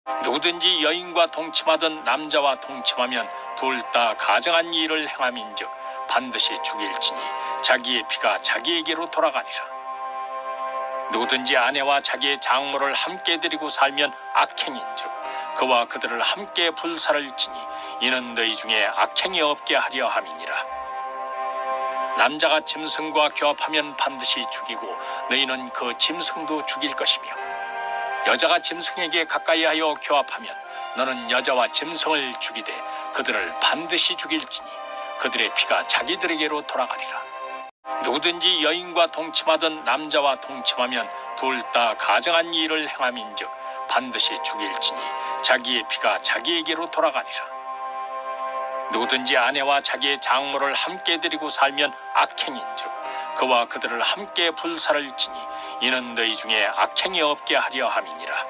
누구든지 여인과 동침하든 남자와 동침하면 둘 다 가증한 일을 행함인즉 반드시 죽일지니 자기의 피가 자기에게로 돌아가리라. 누구든지 아내와 자기의 장모를 함께 데리고 살면 악행인즉 그와 그들을 함께 불살을 지니 이는 너희 중에 악행이 없게 하려 함이니라. 남자가 짐승과 교합하면 반드시 죽이고 너희는 그 짐승도 죽일 것이며 여자가 짐승에게 가까이하여 교합하면 너는 여자와 짐승을 죽이되 그들을 반드시 죽일지니 그들의 피가 자기들에게로 돌아가리라. 누구든지 여인과 동침하든 남자와 동침하면 둘 다 가증한 일을 행함인즉 반드시 죽일지니 자기의 피가 자기에게로 돌아가리라. 누구든지 아내와 자기의 장모를 함께 데리고 살면 악행인즉 그와 그들을 함께 불살을 지니 이는 너희 중에 악행이 없게 하려 함이니라.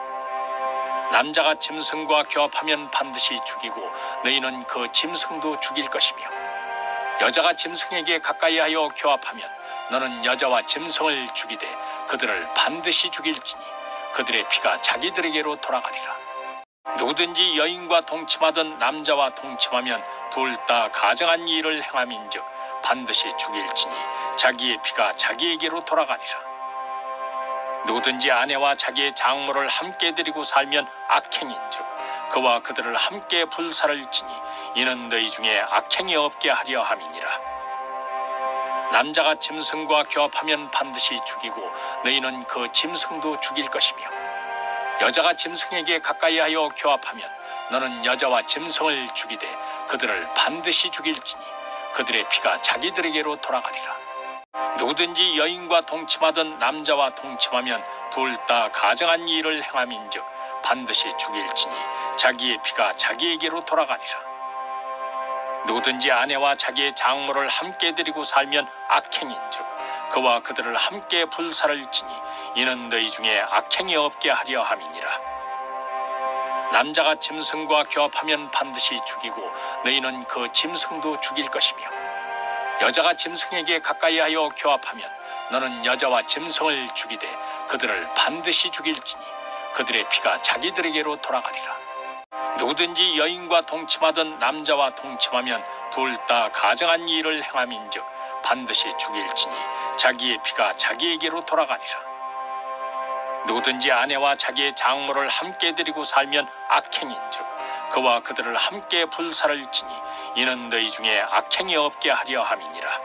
남자가 짐승과 교합하면 반드시 죽이고 너희는 그 짐승도 죽일 것이며 여자가 짐승에게 가까이하여 교합하면 너는 여자와 짐승을 죽이되 그들을 반드시 죽일지니 그들의 피가 자기들에게로 돌아가리라. 누구든지 여인과 동침하든 남자와 동침하면 둘 다 가증한 일을 행함인즉 반드시 죽일지니 자기의 피가 자기에게로 돌아가리라. 누구든지 아내와 자기의 장모를 함께 데리고 살면 악행인즉 그와 그들을 함께 불살을 지니 이는 너희 중에 악행이 없게 하려 함이니라. 남자가 짐승과 교합하면 반드시 죽이고 너희는 그 짐승도 죽일 것이며 여자가 짐승에게 가까이하여 교합하면 너는 여자와 짐승을 죽이되 그들을 반드시 죽일지니 그들의 피가 자기들에게로 돌아가리라. 누구든지 여인과 동침하든 남자와 동침하면 둘 다 가증한 일을 행함인즉 반드시 죽일지니 자기의 피가 자기에게로 돌아가리라. 누구든지 아내와 자기의 장모를 함께 데리고 살면 악행인즉 그와 그들을 함께 불살을 지니 이는 너희 중에 악행이 없게 하려 함이니라. 남자가 짐승과 교합하면 반드시 죽이고 너희는 그 짐승도 죽일 것이며 여자가 짐승에게 가까이하여 교합하면 너는 여자와 짐승을 죽이되 그들을 반드시 죽일지니 그들의 피가 자기들에게로 돌아가리라. 누구든지 여인과 동침하든 남자와 동침하면 둘 다 가증한 일을 행함인즉 반드시 죽일지니 자기의 피가 자기에게로 돌아가리라. 누구든지 아내와 자기의 장모를 함께 데리고 살면 악행인즉 그와 그들을 함께 불살을 지니 이는 너희 중에 악행이 없게 하려 함이니라.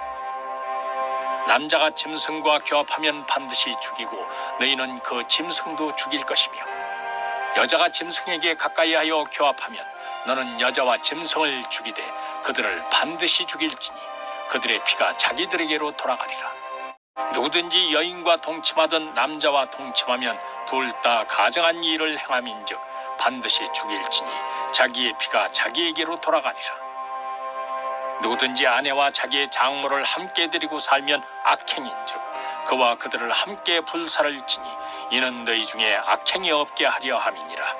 남자가 짐승과 교합하면 반드시 죽이고 너희는 그 짐승도 죽일 것이며 여자가 짐승에게 가까이하여 교합하면 너는 여자와 짐승을 죽이되 그들을 반드시 죽일지니 그들의 피가 자기들에게로 돌아가리라. 누구든지 여인과 동침하든 남자와 동침하면 둘 다 가증한 일을 행함인즉 반드시 죽일지니 자기의 피가 자기에게로 돌아가리라. 누구든지 아내와 자기의 장모를 함께 데리고 살면 악행인즉 그와 그들을 함께 불살을 지니 이는 너희 중에 악행이 없게 하려 함이니라.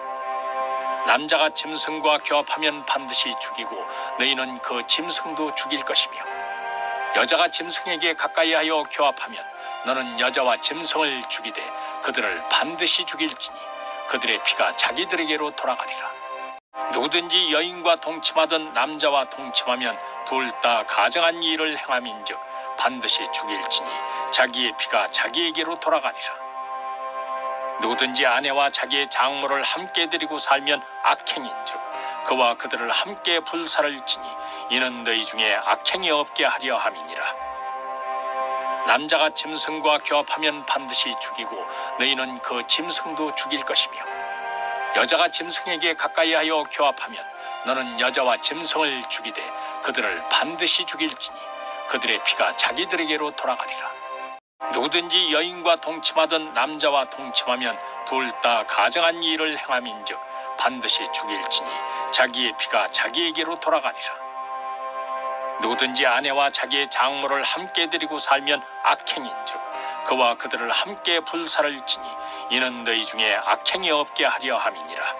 남자가 짐승과 교합하면 반드시 죽이고 너희는 그 짐승도 죽일 것이며 여자가 짐승에게 가까이하여 교합하면 너는 여자와 짐승을 죽이되 그들을 반드시 죽일지니 그들의 피가 자기들에게로 돌아가리라. 누구든지 여인과 동침하든 남자와 동침하면 둘 다 가증한 일을 행함인즉 반드시 죽일지니 자기의 피가 자기에게로 돌아가리라. 누구든지 아내와 자기의 장모를 함께 데리고 살면 악행인즉 그와 그들을 함께 불살을 지니 이는 너희 중에 악행이 없게 하려 함이니라. 남자가 짐승과 교합하면 반드시 죽이고 너희는 그 짐승도 죽일 것이며 여자가 짐승에게 가까이하여 교합하면 너는 여자와 짐승을 죽이되 그들을 반드시 죽일지니 그들의 피가 자기들에게로 돌아가리라. 누구든지 여인과 동침하든 남자와 동침하면 둘 다 가증한 일을 행함인즉 반드시 죽일지니 자기의 피가 자기에게로 돌아가리라. 누구든지 아내와 자기의 장모를 함께 데리고 살면 악행인즉 그와 그들을 함께 불살을 지니 이는 너희 중에 악행이 없게 하려 함이니라.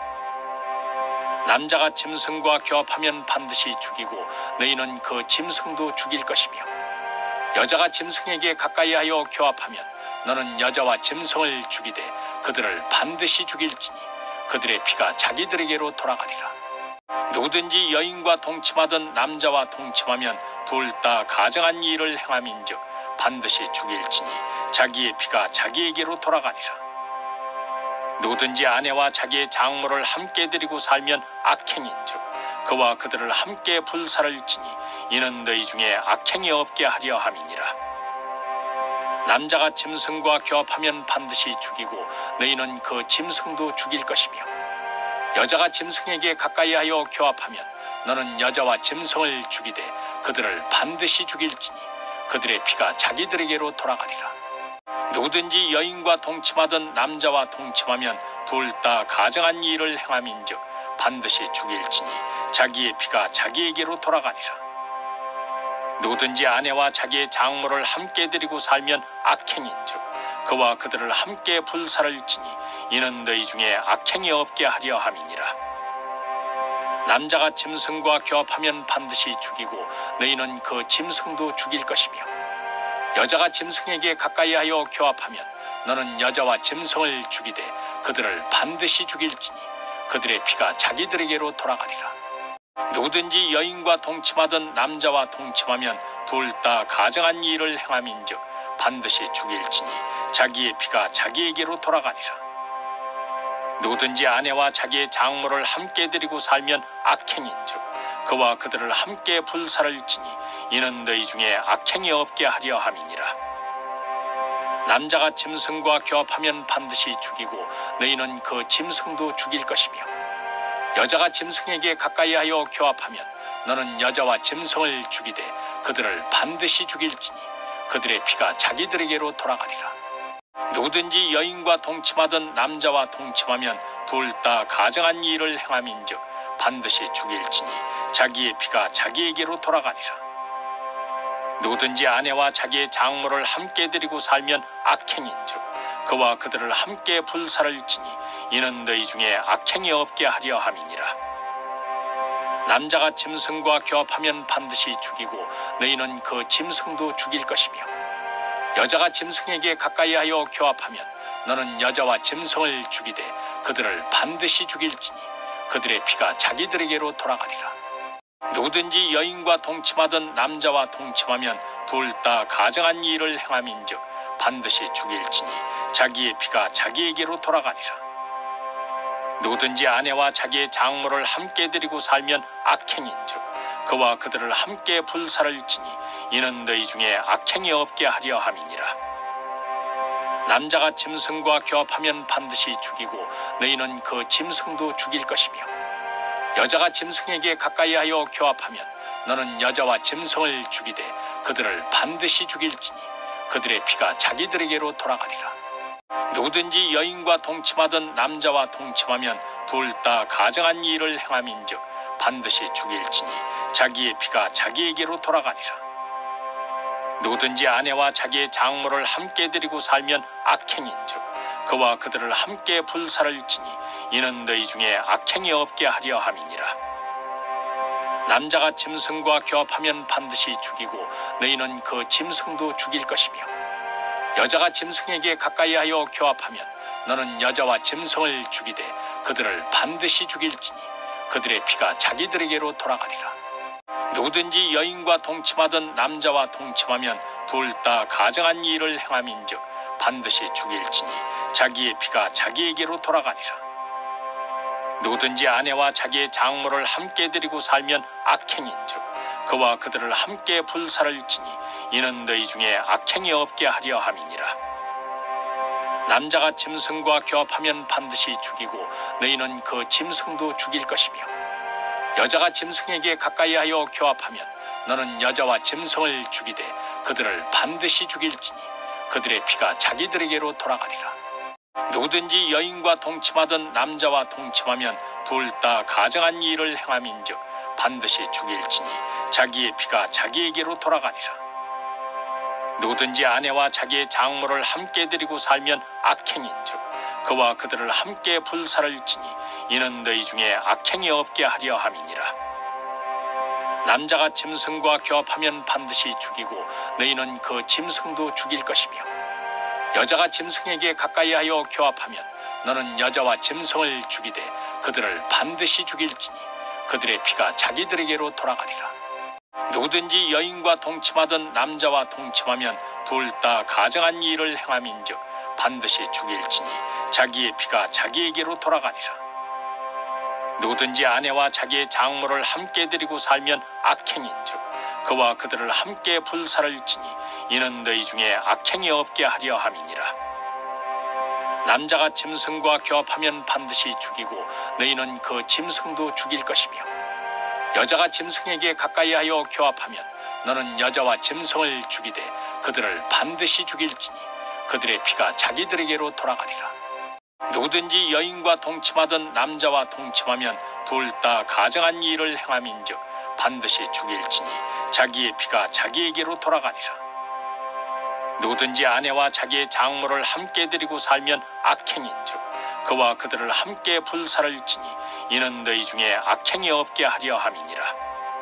남자가 짐승과 교합하면 반드시 죽이고 너희는 그 짐승도 죽일 것이며 여자가 짐승에게 가까이하여 교합하면 너는 여자와 짐승을 죽이되 그들을 반드시 죽일지니 그들의 피가 자기들에게로 돌아가리라. 누구든지 여인과 동침하던 남자와 동침하면 둘 다 가증한 일을 행함인즉 반드시 죽일지니 자기의 피가 자기에게로 돌아가리라. 누구든지 아내와 자기의 장모를 함께 데리고 살면 악행인즉 그와 그들을 함께 불살을 지니 이는 너희 중에 악행이 없게 하려 함이니라. 남자가 짐승과 교합하면 반드시 죽이고 너희는 그 짐승도 죽일 것이며 여자가 짐승에게 가까이하여 교합하면 너는 여자와 짐승을 죽이되 그들을 반드시 죽일지니 그들의 피가 자기들에게로 돌아가리라. 누구든지 여인과 동침하던 남자와 동침하면 둘 다 가증한 일을 행함인즉 반드시 죽일지니 자기의 피가 자기에게로 돌아가리라. 누구든지 아내와 자기의 장모를 함께 데리고 살면 악행인즉 그와 그들을 함께 불살을 지니 이는 너희 중에 악행이 없게 하려 함이니라. 남자가 짐승과 교합하면 반드시 죽이고 너희는 그 짐승도 죽일 것이며 여자가 짐승에게 가까이하여 교합하면 너는 여자와 짐승을 죽이되 그들을 반드시 죽일지니 그들의 피가 자기들에게로 돌아가리라. 누구든지 여인과 동침하던 남자와 동침하면 둘 다 가증한 일을 행함인즉 반드시 죽일지니 자기의 피가 자기에게로 돌아가리라. 누구든지 아내와 자기의 장모를 함께 데리고 살면 악행인즉 그와 그들을 함께 불살을 지니 이는 너희 중에 악행이 없게 하려 함이니라. 남자가 짐승과 교합하면 반드시 죽이고 너희는 그 짐승도 죽일 것이며 여자가 짐승에게 가까이하여 교합하면 너는 여자와 짐승을 죽이되 그들을 반드시 죽일지니 그들의 피가 자기들에게로 돌아가리라. 누구든지 여인과 동침하던 남자와 동침하면 둘 다 가증한 일을 행함인즉 반드시 죽일지니 자기의 피가 자기에게로 돌아가리라. 누구든지 아내와 자기의 장모를 함께 데리고 살면 악행인즉 그와 그들을 함께 불살을 지니 이는 너희 중에 악행이 없게 하려 함이니라. 남자가 짐승과 교합하면 반드시 죽이고 너희는 그 짐승도 죽일 것이며 여자가 짐승에게 가까이하여 교합하면 너는 여자와 짐승을 죽이되 그들을 반드시 죽일지니 그들의 피가 자기들에게로 돌아가리라. 누구든지 여인과 동침하던 남자와 동침하면 둘 다 가증한 일을 행함인즉 반드시 죽일지니 자기의 피가 자기에게로 돌아가리라. 누구든지 아내와 자기의 장모를 함께 데리고 살면 악행인즉 그와 그들을 함께 불살을 지니 이는 너희 중에 악행이 없게 하려 함이니라. 남자가 짐승과 교합하면 반드시 죽이고 너희는 그 짐승도 죽일 것이며 여자가 짐승에게 가까이하여 교합하면 너는 여자와 짐승을 죽이되 그들을 반드시 죽일지니 그들의 피가 자기들에게로 돌아가리라. 누구든지 여인과 동침하던 남자와 동침하면 둘 다 가증한 일을 행함인즉 반드시 죽일지니 자기의 피가 자기에게로 돌아가리라. 누구든지 아내와 자기의 장모를 함께 데리고 살면 악행인즉 그와 그들을 함께 불살을 지니 이는 너희 중에 악행이 없게 하려 함이니라. 남자가 짐승과 교합하면 반드시 죽이고 너희는 그 짐승도 죽일 것이며 여자가 짐승에게 가까이하여 교합하면 너는 여자와 짐승을 죽이되 그들을 반드시 죽일지니 그들의 피가 자기들에게로 돌아가리라. 누구든지 여인과 동침하던 남자와 동침하면 둘 다 가증한 일을 행함인즉 반드시 죽일지니 자기의 피가 자기에게로 돌아가리라. 누구든지 아내와 자기의 장모를 함께 데리고 살면 악행인즉 그와 그들을 함께 불살을 지니 이는 너희 중에 악행이 없게 하려 함이니라. 남자가 짐승과 교합하면 반드시 죽이고 너희는 그 짐승도 죽일 것이며 여자가 짐승에게 가까이하여 교합하면 너는 여자와 짐승을 죽이되 그들을 반드시 죽일지니 그들의 피가 자기들에게로 돌아가리라. 누구든지 여인과 동침하던 남자와 동침하면 둘 다 가증한 일을 행함인즉 반드시 죽일지니 자기의 피가 자기에게로 돌아가리라. 누구든지 아내와 자기의 장모를 함께 데리고 살면 악행인즉 그와 그들을 함께 불살을 지니 이는 너희 중에 악행이 없게 하려 함이니라. 남자가 짐승과 교합하면 반드시 죽이고 너희는 그 짐승도 죽일 것이며 여자가 짐승에게 가까이하여 교합하면 너는 여자와 짐승을 죽이되 그들을 반드시 죽일지니 그들의 피가 자기들에게로 돌아가리라. 누구든지 여인과 동침하던 남자와 동침하면 둘 다 가증한 일을 행함인즉 반드시 죽일지니 자기의 피가 자기에게로 돌아가리라. 누구든지 아내와 자기의 장모를 함께 데리고 살면 악행인즉 그와 그들을 함께 불살을 지니 이는 너희 중에 악행이 없게 하려 함이니라. 남자가 짐승과 교합하면 반드시 죽이고 너희는 그 짐승도 죽일 것이며 여자가 짐승에게 가까이하여 교합하면 너는 여자와 짐승을 죽이되 그들을 반드시 죽일지니 그들의 피가 자기들에게로 돌아가리라. 누구든지 여인과 동침하던 남자와 동침하면 둘 다 가증한 일을 행함인즉 반드시 죽일지니 자기의 피가 자기에게로 돌아가리라. 누구든지 아내와 자기의 장모를 함께 데리고 살면 악행인즉 그와 그들을 함께 불살을 지니 이는 너희 중에 악행이 없게 하려 함이니라.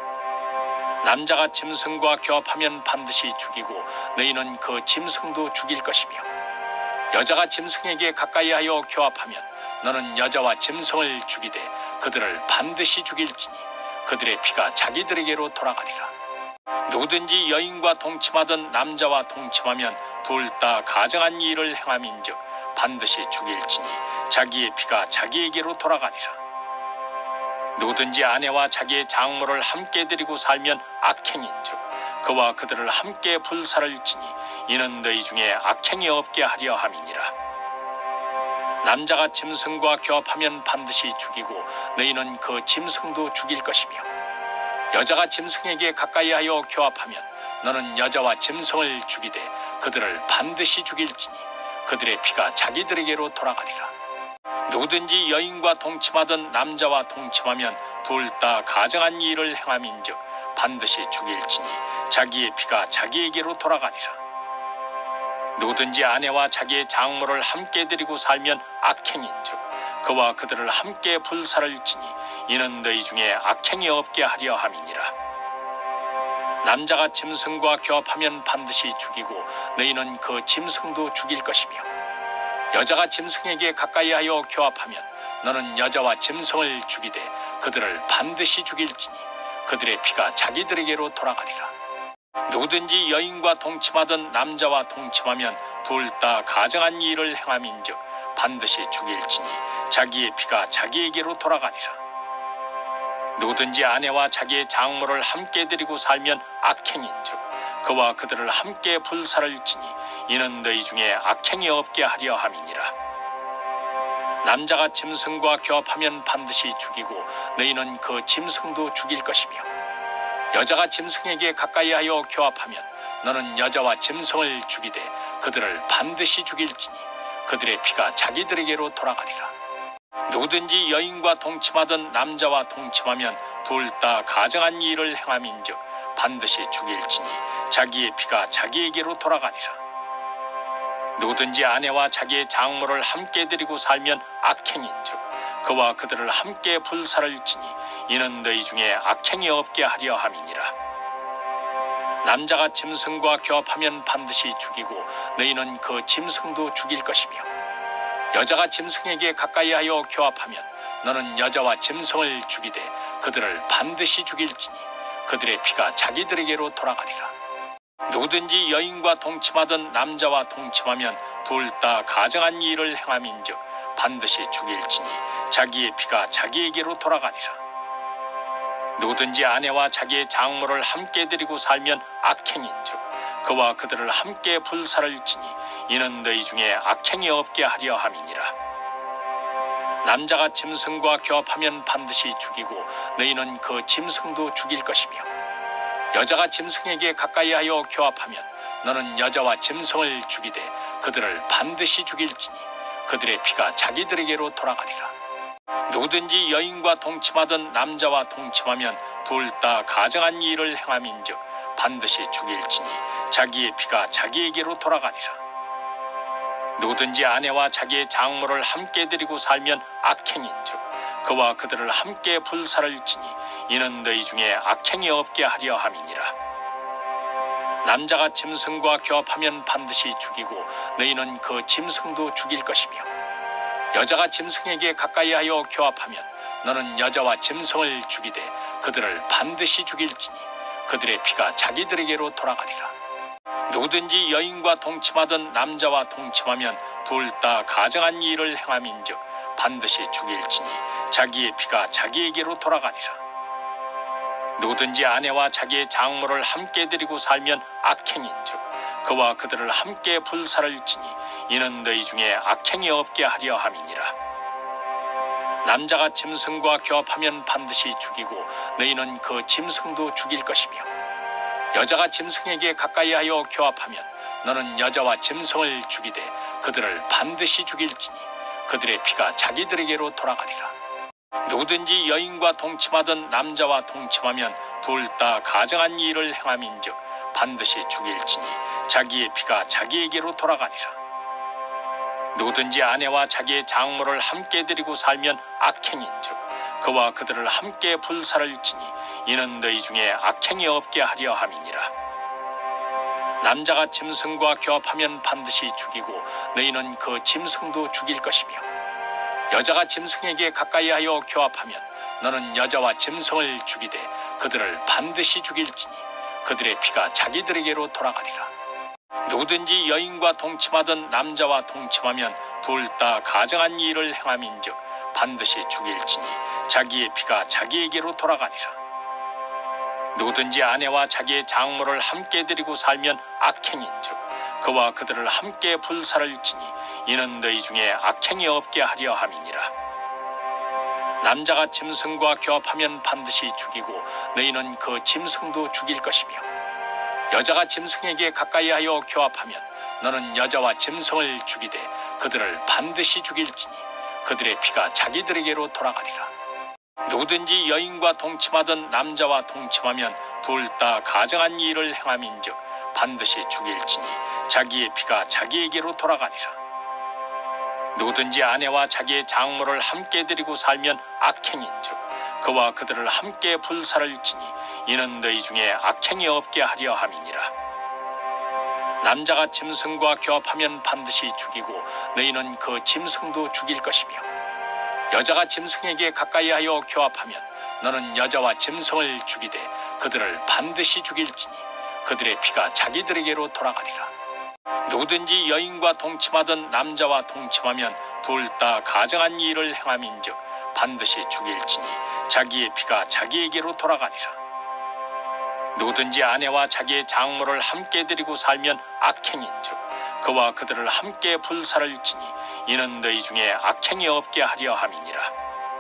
남자가 짐승과 교합하면 반드시 죽이고 너희는 그 짐승도 죽일 것이며 여자가 짐승에게 가까이하여 교합하면 너는 여자와 짐승을 죽이되 그들을 반드시 죽일지니 그들의 피가 자기들에게로 돌아가리라. 누구든지 여인과 동침하던 남자와 동침하면 둘 다 가증한 일을 행함인즉 반드시 죽일지니 자기의 피가 자기에게로 돌아가리라. 누구든지 아내와 자기의 장모를 함께 데리고 살면 악행인즉 그와 그들을 함께 불살을 지니 이는 너희 중에 악행이 없게 하려 함이니라. 남자가 짐승과 교합하면 반드시 죽이고 너희는 그 짐승도 죽일 것이며 여자가 짐승에게 가까이하여 교합하면 너는 여자와 짐승을 죽이되 그들을 반드시 죽일지니 그들의 피가 자기들에게로 돌아가리라. 누구든지 여인과 동침하던 남자와 동침하면 둘 다 가증한 일을 행함인즉 반드시 죽일지니 자기의 피가 자기에게로 돌아가리라. 누구든지 아내와 자기의 장모를 함께 데리고 살면 악행인즉 그와 그들을 함께 불살을 지니 이는 너희 중에 악행이 없게 하려 함이니라. 남자가 짐승과 교합하면 반드시 죽이고 너희는 그 짐승도 죽일 것이며 여자가 짐승에게 가까이하여 교합하면 너는 여자와 짐승을 죽이되 그들을 반드시 죽일지니 그들의 피가 자기들에게로 돌아가리라. 누구든지 여인과 동침하던 남자와 동침하면 둘 다 가증한 일을 행함인즉 반드시 죽일지니 자기의 피가 자기에게로 돌아가리라. 누구든지 아내와 자기의 장모를 함께 데리고 살면 악행인즉 그와 그들을 함께 불살을 지니 이는 너희 중에 악행이 없게 하려 함이니라. 남자가 짐승과 교합하면 반드시 죽이고 너희는 그 짐승도 죽일 것이며 여자가 짐승에게 가까이하여 교합하면 너는 여자와 짐승을 죽이되 그들을 반드시 죽일지니 그들의 피가 자기들에게로 돌아가리라. 누구든지 여인과 동침하던 남자와 동침하면 둘 다 가증한 일을 행함인즉 반드시 죽일지니 자기의 피가 자기에게로 돌아가리라. 누구든지 아내와 자기의 장모를 함께 데리고 살면 악행인즉 그와 그들을 함께 불살을 지니 이는 너희 중에 악행이 없게 하려 함이니라. 남자가 짐승과 교합하면 반드시 죽이고 너희는 그 짐승도 죽일 것이며 여자가 짐승에게 가까이하여 교합하면 너는 여자와 짐승을 죽이되 그들을 반드시 죽일지니 그들의 피가 자기들에게로 돌아가리라. 누구든지 여인과 동침하던 남자와 동침하면 둘 다 가증한 일을 행함인즉 반드시 죽일지니 자기의 피가 자기에게로 돌아가리라. 누구든지 아내와 자기의 장모를 함께 데리고 살면 악행인즉 그와 그들을 함께 불살을 지니 이는 너희 중에 악행이 없게 하려 함이니라. 남자가 짐승과 교합하면 반드시 죽이고 너희는 그 짐승도 죽일 것이며 여자가 짐승에게 가까이하여 교합하면 너는 여자와 짐승을 죽이되 그들을 반드시 죽일지니 그들의 피가 자기들에게로 돌아가리라. 누구든지 여인과 동침하던 남자와 동침하면 둘 다 가증한 일을 행함인즉 반드시 죽일지니 자기의 피가 자기에게로 돌아가리라. 누구든지 아내와 자기의 장모를 함께 데리고 살면 악행인즉 그와 그들을 함께 불살을 지니 이는 너희 중에 악행이 없게 하려 함이니라. 남자가 짐승과 교합하면 반드시 죽이고 너희는 그 짐승도 죽일 것이며 여자가 짐승에게 가까이하여 교합하면 너는 여자와 짐승을 죽이되 그들을 반드시 죽일지니 그들의 피가 자기들에게로 돌아가리라. 누구든지 여인과 동침하던 남자와 동침하면 둘 다 가증한 일을 행함인즉 반드시 죽일지니 자기의 피가 자기에게로 돌아가리라. 누구든지 아내와 자기의 장모를 함께 데리고 살면 악행인즉 그와 그들을 함께 불살을 지니 이는 너희 중에 악행이 없게 하려 함이니라. 남자가 짐승과 교합하면 반드시 죽이고 너희는 그 짐승도 죽일 것이며 여자가 짐승에게 가까이하여 교합하면 너는 여자와 짐승을 죽이되 그들을 반드시 죽일지니 그들의 피가 자기들에게로 돌아가리라. 누구든지 여인과 동침하던 남자와 동침하면 둘 다 가증한 일을 행함인즉 반드시 죽일지니 자기의 피가 자기에게로 돌아가리라. 누구든지 아내와 자기의 장모를 함께 데리고 살면 악행인즉 그와 그들을 함께 불살을 지니 이는 너희 중에 악행이 없게 하려 함이니라. 남자가 짐승과 교합하면 반드시 죽이고 너희는 그 짐승도 죽일 것이며 여자가 짐승에게 가까이하여 교합하면 너는 여자와 짐승을 죽이되 그들을 반드시 죽일지니 그들의 피가 자기들에게로 돌아가리라. 누구든지 여인과 동침하던 남자와 동침하면 둘 다 가증한 일을 행함인즉 반드시 죽일지니 자기의 피가 자기에게로 돌아가리라. 누구든지 아내와 자기의 장모를 함께 데리고 살면 악행인즉 그와 그들을 함께 불살을 지니 이는 너희 중에 악행이 없게 하려 함이니라. 남자가 짐승과 교합하면 반드시 죽이고 너희는 그 짐승도 죽일 것이며 여자가 짐승에게 가까이하여 교합하면 너는 여자와 짐승을 죽이되 그들을 반드시 죽일지니 그들의 피가 자기들에게로 돌아가리라. 누구든지 여인과 동침하던 남자와 동침하면 둘 다 가증한 일을 행함인즉 반드시 죽일지니 자기의 피가 자기에게로 돌아가리라. 누구든지 아내와 자기의 장모를 함께 데리고 살면 악행인즉 그와 그들을 함께 불살을 지니 이는 너희 중에 악행이 없게 하려 함이니라. 남자가 짐승과 교합하면 반드시 죽이고 너희는 그 짐승도 죽일 것이며 여자가 짐승에게 가까이하여 교합하면 너는 여자와 짐승을 죽이되 그들을 반드시 죽일지니 그들의 피가 자기들에게로 돌아가리라. 누구든지 여인과 동침하던 남자와 동침하면 둘 다 가증한 일을 행함인즉 반드시 죽일지니 자기의 피가 자기에게로 돌아가리라. 누구든지 아내와 자기의 장모를 함께 데리고 살면 악행인즉 그와 그들을 함께 불살을 지니 이는 너희 중에 악행이 없게 하려 함이니라.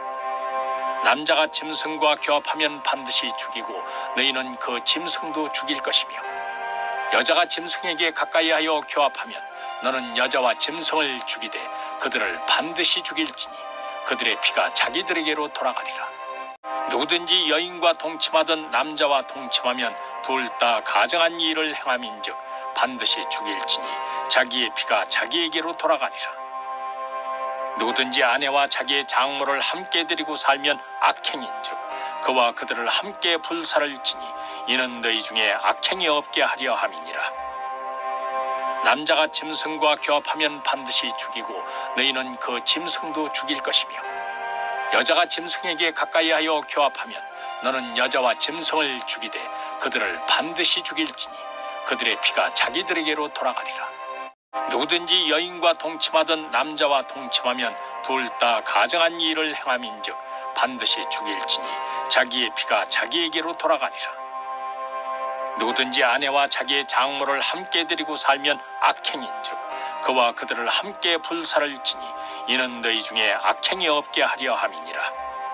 남자가 짐승과 교합하면 반드시 죽이고 너희는 그 짐승도 죽일 것이며 여자가 짐승에게 가까이하여 교합하면 너는 여자와 짐승을 죽이되 그들을 반드시 죽일지니 그들의 피가 자기들에게로 돌아가리라. 누구든지 여인과 동침하던 남자와 동침하면 둘 다 가증한 일을 행함인즉 반드시 죽일지니 자기의 피가 자기에게로 돌아가리라. 누구든지 아내와 자기의 장모를 함께 데리고 살면 악행인즉 그와 그들을 함께 불살을 지니 이는 너희 중에 악행이 없게 하려 함이니라. 남자가 짐승과 교합하면 반드시 죽이고 너희는 그 짐승도 죽일 것이며 여자가 짐승에게 가까이하여 교합하면 너는 여자와 짐승을 죽이되 그들을 반드시 죽일지니 그들의 피가 자기들에게로 돌아가리라. 누구든지 여인과 동침하던 남자와 동침하면 둘 다 가증한 일을 행함인즉 반드시 죽일지니 자기의 피가 자기에게로 돌아가리라. 누구든지 아내와 자기의 장모를 함께 데리고 살면 악행인즉 그와 그들을 함께 불살을 지니 이는 너희 중에 악행이 없게 하려 함이니라.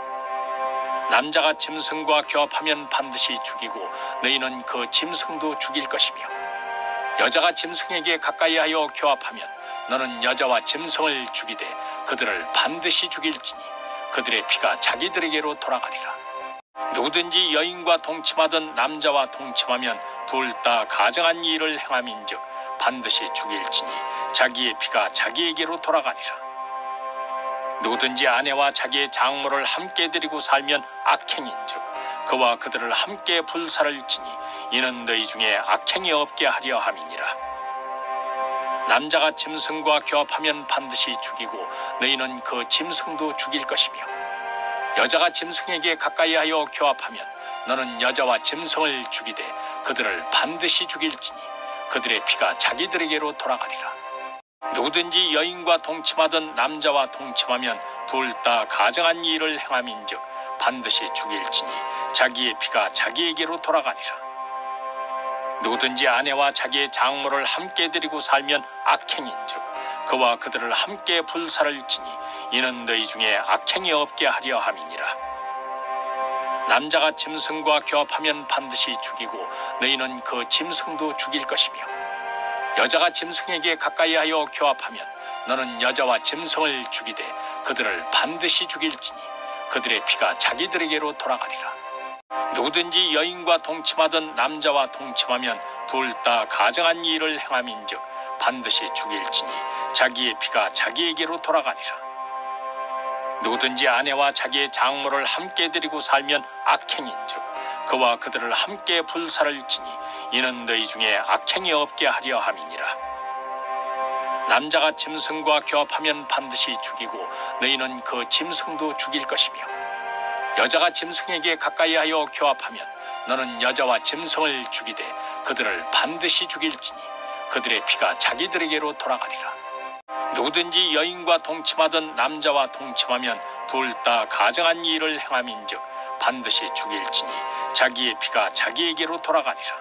남자가 짐승과 교합하면 반드시 죽이고 너희는 그 짐승도 죽일 것이며 여자가 짐승에게 가까이하여 교합하면 너는 여자와 짐승을 죽이되 그들을 반드시 죽일지니 그들의 피가 자기들에게로 돌아가리라. 누구든지 여인과 동침하던 남자와 동침하면 둘 다 가증한 일을 행함인즉 반드시 죽일지니 자기의 피가 자기에게로 돌아가리라. 누구든지 아내와 자기의 장모를 함께 데리고 살면 악행인즉 그와 그들을 함께 불살을지니 이는 너희 중에 악행이 없게 하려 함이니라. 남자가 짐승과 교합하면 반드시 죽이고 너희는 그 짐승도 죽일 것이며 여자가 짐승에게 가까이하여 교합하면 너는 여자와 짐승을 죽이되 그들을 반드시 죽일지니 그들의 피가 자기들에게로 돌아가리라. 누구든지 여인과 동침하던 남자와 동침하면 둘 다 가증한 일을 행함인즉 반드시 죽일지니 자기의 피가 자기에게로 돌아가리라. 누구든지 아내와 자기의 장모를 함께 데리고 살면 악행인즉 그와 그들을 함께 불살을지니 이는 너희 중에 악행이 없게 하려 함이니라. 남자가 짐승과 교합하면 반드시 죽이고 너희는 그 짐승도 죽일 것이며 여자가 짐승에게 가까이하여 교합하면 너는 여자와 짐승을 죽이되 그들을 반드시 죽일지니 그들의 피가 자기들에게로 돌아가리라. 누구든지 여인과 동침하던 남자와 동침하면 둘 다 가증한 일을 행함인즉 반드시 죽일지니 자기의 피가 자기에게로 돌아가리라. 누구든지 아내와 자기의 장모를 함께 데리고 살면 악행인즉 그와 그들을 함께 불살을지니 이는 너희 중에 악행이 없게 하려 함이니라. 남자가 짐승과 교합하면 반드시 죽이고 너희는 그 짐승도 죽일 것이며 여자가 짐승에게 가까이하여 교합하면 너는 여자와 짐승을 죽이되 그들을 반드시 죽일지니 그들의 피가 자기들에게로 돌아가리라. 누구든지 여인과 동침하던 남자와 동침하면 둘 다 가증한 일을 행함인즉 반드시 죽일지니 자기의 피가 자기에게로 돌아가리라.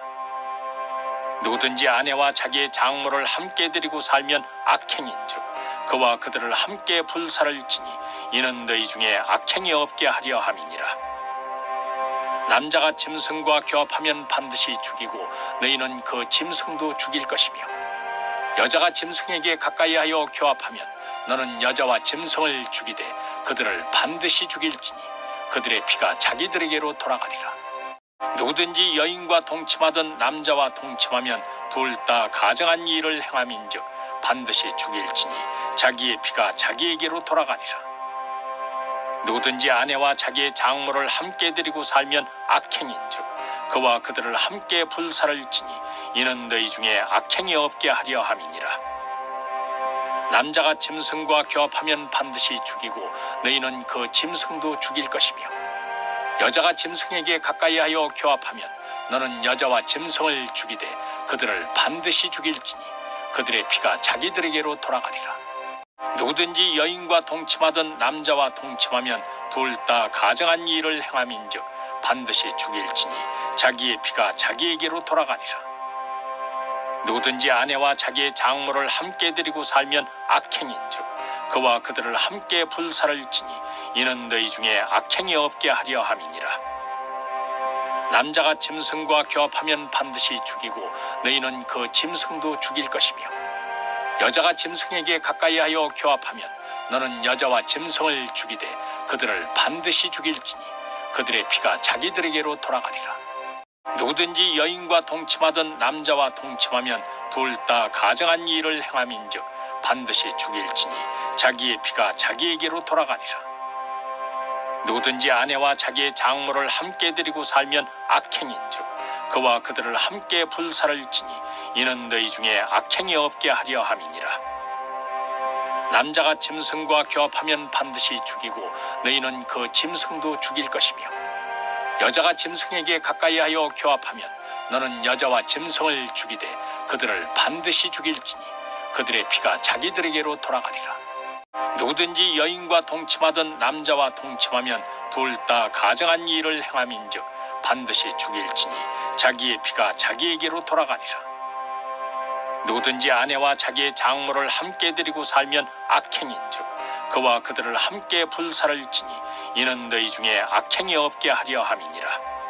누구든지 아내와 자기의 장모를 함께 데리고 살면 악행인즉 그와 그들을 함께 불살을지니 이는 너희 중에 악행이 없게 하려 함이니라. 남자가 짐승과 교합하면 반드시 죽이고 너희는 그 짐승도 죽일 것이며 여자가 짐승에게 가까이하여 교합하면 너는 여자와 짐승을 죽이되 그들을 반드시 죽일지니 그들의 피가 자기들에게로 돌아가리라. 누구든지 여인과 동침하던 남자와 동침하면 둘 다 가증한 일을 행함인즉 반드시 죽일지니 자기의 피가 자기에게로 돌아가리라. 누구든지 아내와 자기의 장모를 함께 데리고 살면 악행인즉 그와 그들을 함께 불살을지니 이는 너희 중에 악행이 없게 하려 함이니라. 남자가 짐승과 교합하면 반드시 죽이고 너희는 그 짐승도 죽일 것이며 여자가 짐승에게 가까이하여 교합하면 너는 여자와 짐승을 죽이되 그들을 반드시 죽일지니 그들의 피가 자기들에게로 돌아가리라. 누구든지 여인과 동침하던 남자와 동침하면 둘 다 가증한 일을 행함인즉 반드시 죽일지니 자기의 피가 자기에게로 돌아가리라. 누구든지 아내와 자기의 장모를 함께 데리고 살면 악행인즉 그와 그들을 함께 불살을지니 이는 너희 중에 악행이 없게 하려 함이니라. 남자가 짐승과 교합하면 반드시 죽이고 너희는 그 짐승도 죽일 것이며 여자가 짐승에게 가까이하여 교합하면 너는 여자와 짐승을 죽이되 그들을 반드시 죽일지니 그들의 피가 자기들에게로 돌아가리라. 누구든지 여인과 동침하던 남자와 동침하면 둘 다 가증한 일을 행함인즉 반드시 죽일지니 자기의 피가 자기에게로 돌아가리라. 누구든지 아내와 자기의 장모를 함께 데리고 살면 악행인즉 그와 그들을 함께 불살을지니 이는 너희 중에 악행이 없게 하려 함이니라. 남자가 짐승과 교합하면 반드시 죽이고 너희는 그 짐승도 죽일 것이며 여자가 짐승에게 가까이하여 교합하면 너는 여자와 짐승을 죽이되 그들을 반드시 죽일지니 그들의 피가 자기들에게로 돌아가리라. 누구든지 여인과 동침하던 남자와 동침하면 둘 다 가증한 일을 행함인즉 반드시 죽일지니 자기의 피가 자기에게로 돌아가리라. 누구든지 아내와 자기의 장모를 함께 데리고 살면 악행인즉 그와 그들을 함께 불살을지니 이는 너희 중에 악행이 없게 하려 함이니라.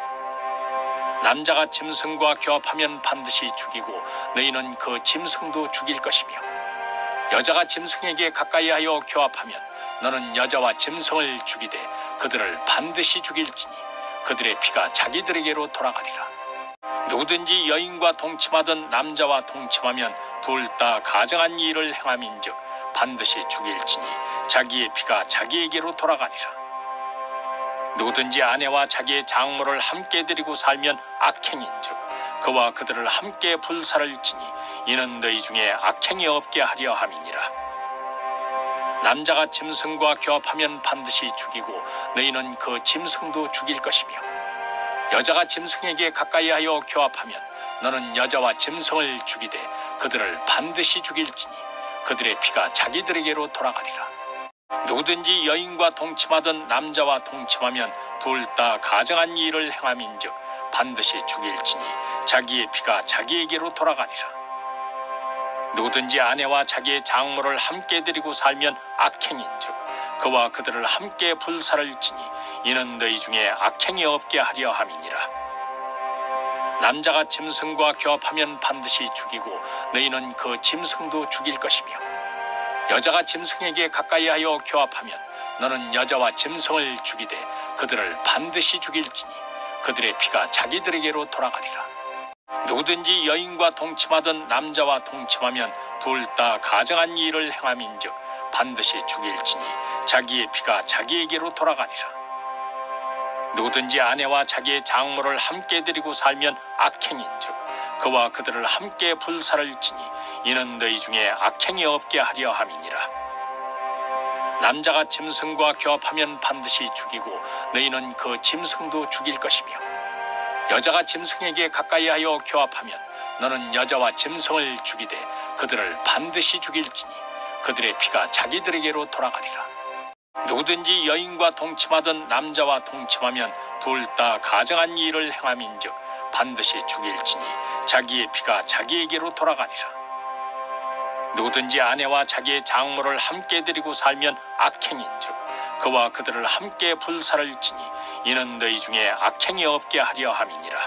남자가 짐승과 교합하면 반드시 죽이고 너희는 그 짐승도 죽일 것이며 여자가 짐승에게 가까이하여 교합하면 너는 여자와 짐승을 죽이되 그들을 반드시 죽일지니 그들의 피가 자기들에게로 돌아가리라. 누구든지 여인과 동침하던 남자와 동침하면 둘 다 가증한 일을 행함인즉 반드시 죽일지니 자기의 피가 자기에게로 돌아가리라. 누든지 아내와 자기의 장모를 함께 데리고 살면 악행인즉 그와 그들을 함께 불살을 지니 이는 너희 중에 악행이 없게 하려 함이니라. 남자가 짐승과 교합하면 반드시 죽이고 너희는 그 짐승도 죽일 것이며 여자가 짐승에게 가까이하여 교합하면 너는 여자와 짐승을 죽이되 그들을 반드시 죽일지니 그들의 피가 자기들에게로 돌아가리라. 누구든지 여인과 동침하던 남자와 동침하면 둘 다 가증한 일을 행함인즉 반드시 죽일지니 자기의 피가 자기에게로 돌아가리라. 누구든지 아내와 자기의 장모를 함께 데리고 살면 악행인즉 그와 그들을 함께 불살을 지니 이는 너희 중에 악행이 없게 하려 함이니라. 남자가 짐승과 교합하면 반드시 죽이고 너희는 그 짐승도 죽일 것이며 여자가 짐승에게 가까이하여 교합하면 너는 여자와 짐승을 죽이되 그들을 반드시 죽일지니 그들의 피가 자기들에게로 돌아가리라. 누구든지 여인과 동침하던 남자와 동침하면 둘 다 가증한 일을 행함인즉 반드시 죽일지니 자기의 피가 자기에게로 돌아가리라. 누구든지 아내와 자기의 장모를 함께 데리고 살면 악행인즉 그와 그들을 함께 불살을 지니 이는 너희 중에 악행이 없게 하려 함이니라. 남자가 짐승과 교합하면 반드시 죽이고 너희는 그 짐승도 죽일 것이며 여자가 짐승에게 가까이하여 교합하면 너는 여자와 짐승을 죽이되 그들을 반드시 죽일지니 그들의 피가 자기들에게로 돌아가리라. 누구든지 여인과 동침하던 남자와 동침하면 둘 다 가증한 일을 행함인즉 반드시 죽일지니 자기의 피가 자기에게로 돌아가리라. 누구든지 아내와 자기의 장모를 함께 데리고 살면 악행인즉 그와 그들을 함께 불살을 지니 이는 너희 중에 악행이 없게 하려 함이니라.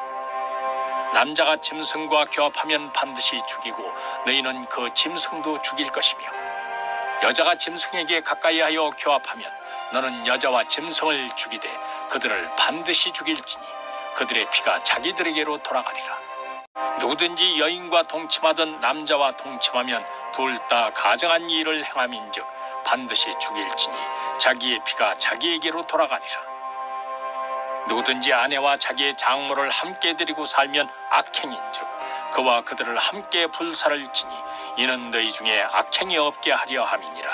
남자가 짐승과 교합하면 반드시 죽이고 너희는 그 짐승도 죽일 것이며 여자가 짐승에게 가까이하여 교합하면 너는 여자와 짐승을 죽이되 그들을 반드시 죽일지니 그들의 피가 자기들에게로 돌아가리라. 누구든지 여인과 동침하던 남자와 동침하면 둘 다 가증한 일을 행함인즉 반드시 죽일지니 자기의 피가 자기에게로 돌아가리라. 누구든지 아내와 자기의 장모를 함께 데리고 살면 악행인즉 그와 그들을 함께 불살을 지니 이는 너희 중에 악행이 없게 하려 함이니라.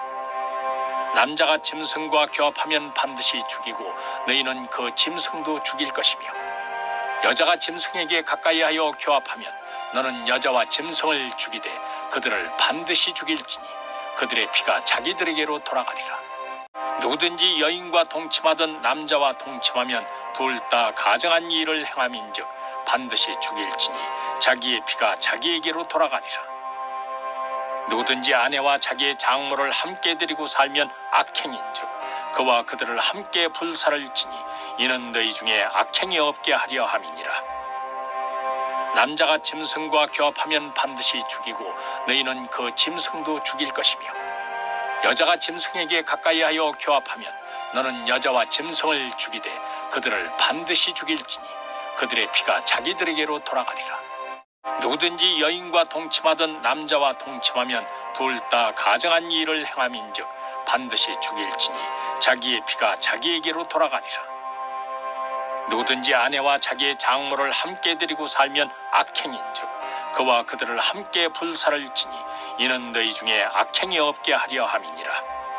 남자가 짐승과 교합하면 반드시 죽이고 너희는 그 짐승도 죽일 것이며 여자가 짐승에게 가까이하여 교합하면 너는 여자와 짐승을 죽이되 그들을 반드시 죽일지니 그들의 피가 자기들에게로 돌아가리라. 누구든지 여인과 동침하던 남자와 동침하면 둘 다 가증한 일을 행함인즉 반드시 죽일지니 자기의 피가 자기에게로 돌아가리라. 누구든지 아내와 자기의 장모를 함께 데리고 살면 악행인즉 그와 그들을 함께 불살을 지니 이는 너희 중에 악행이 없게 하려 함이니라. 남자가 짐승과 교합하면 반드시 죽이고 너희는 그 짐승도 죽일 것이며 여자가 짐승에게 가까이하여 교합하면 너는 여자와 짐승을 죽이되 그들을 반드시 죽일지니 그들의 피가 자기들에게로 돌아가리라. 누구든지 여인과 동침하던 남자와 동침하면 둘 다 가증한 일을 행함인즉 반드시 죽일지니 자기의 피가 자기에게로 돌아가리라. 누구든지 아내와 자기의 장모를 함께 데리고 살면 악행인즉 그와 그들을 함께 불살을 지니 이는 너희 중에 악행이 없게 하려 함이니라.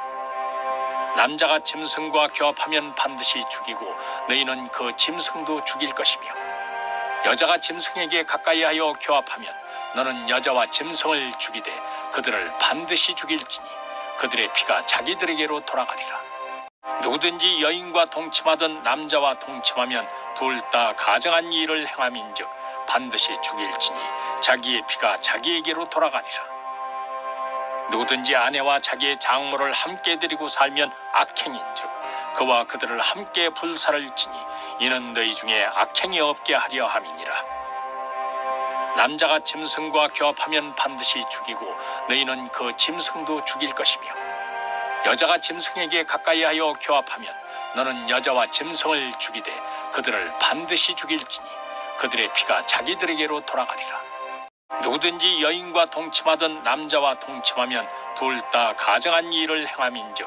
남자가 짐승과 교합하면 반드시 죽이고 너희는 그 짐승도 죽일 것이며 여자가 짐승에게 가까이하여 교합하면 너는 여자와 짐승을 죽이되 그들을 반드시 죽일지니 그들의 피가 자기들에게로 돌아가리라. 누구든지 여인과 동침하던 남자와 동침하면 둘 다 가증한 일을 행함인즉 반드시 죽일지니 자기의 피가 자기에게로 돌아가리라. 누구든지 아내와 자기의 장모를 함께 데리고 살면 악행인즉 그와 그들을 함께 불살을 지니 이는 너희 중에 악행이 없게 하려 함이니라. 남자가 짐승과 교합하면 반드시 죽이고 너희는 그 짐승도 죽일 것이며 여자가 짐승에게 가까이하여 교합하면 너는 여자와 짐승을 죽이되 그들을 반드시 죽일지니 그들의 피가 자기들에게로 돌아가리라. 누구든지 여인과 동침하던 남자와 동침하면 둘 다 가증한 일을 행함인즉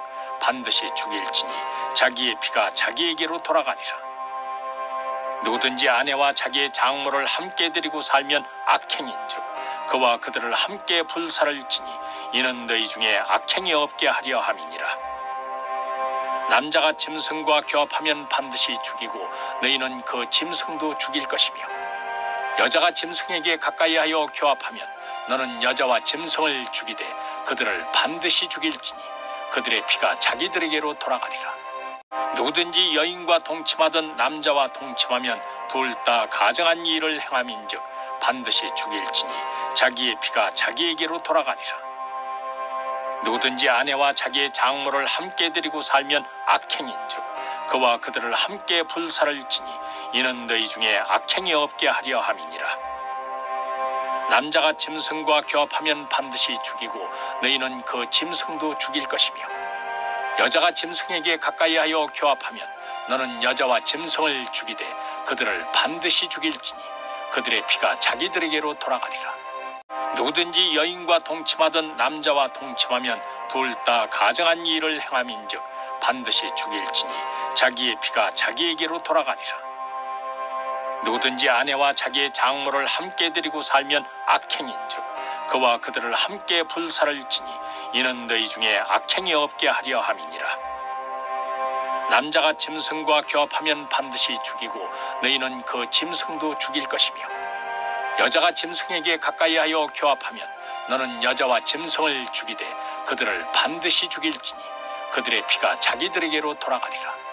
반드시 죽일지니 자기의 피가 자기에게로 돌아가리라. 누구든지 아내와 자기의 장모를 함께 데리고 살면 악행인즉 그와 그들을 함께 불살을 지니 이는 너희 중에 악행이 없게 하려 함이니라. 남자가 짐승과 교합하면 반드시 죽이고 너희는 그 짐승도 죽일 것이며 여자가 짐승에게 가까이하여 교합하면 너는 여자와 짐승을 죽이되 그들을 반드시 죽일지니 그들의 피가 자기들에게로 돌아가리라. 누구든지 여인과 동침하던 남자와 동침하면 둘 다 가증한 일을 행함인즉 반드시 죽일지니 자기의 피가 자기에게로 돌아가리라. 누구든지 아내와 자기의 장모를 함께 데리고 살면 악행인즉 그와 그들을 함께 불살을 지니 이는 너희 중에 악행이 없게 하려 함이니라. 남자가 짐승과 교합하면 반드시 죽이고 너희는 그 짐승도 죽일 것이며 여자가 짐승에게 가까이하여 교합하면 너는 여자와 짐승을 죽이되 그들을 반드시 죽일지니 그들의 피가 자기들에게로 돌아가리라. 누구든지 여인과 동침하던 남자와 동침하면 둘 다 가증한 일을 행함인즉 반드시 죽일지니 자기의 피가 자기에게로 돌아가리라. 누구든지 아내와 자기의 장모를 함께 데리고 살면 악행인즉 그와 그들을 함께 불살을 지니 이는 너희 중에 악행이 없게 하려 함이니라. 남자가 짐승과 교합하면 반드시 죽이고 너희는 그 짐승도 죽일 것이며 여자가 짐승에게 가까이하여 교합하면 너는 여자와 짐승을 죽이되 그들을 반드시 죽일지니 그들의 피가 자기들에게로 돌아가리라.